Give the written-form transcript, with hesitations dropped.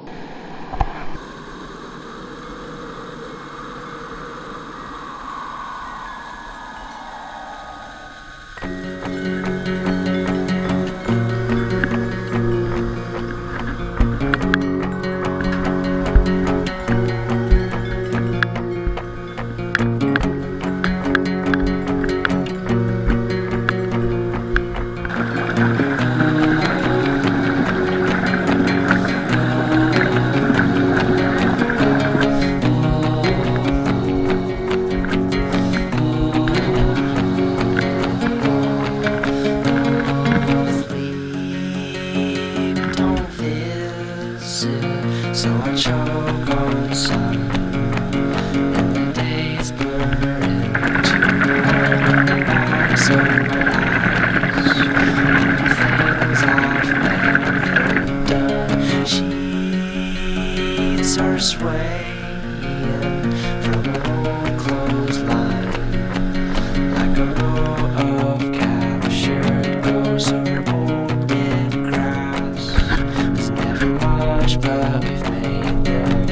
So I choke on sun, and the days blur into the bodies of my eyes. And the things I've never done, sheets are swaying from an old clothesline, like a row of captured ghosts over old dead grass. Was never much, but we've made them.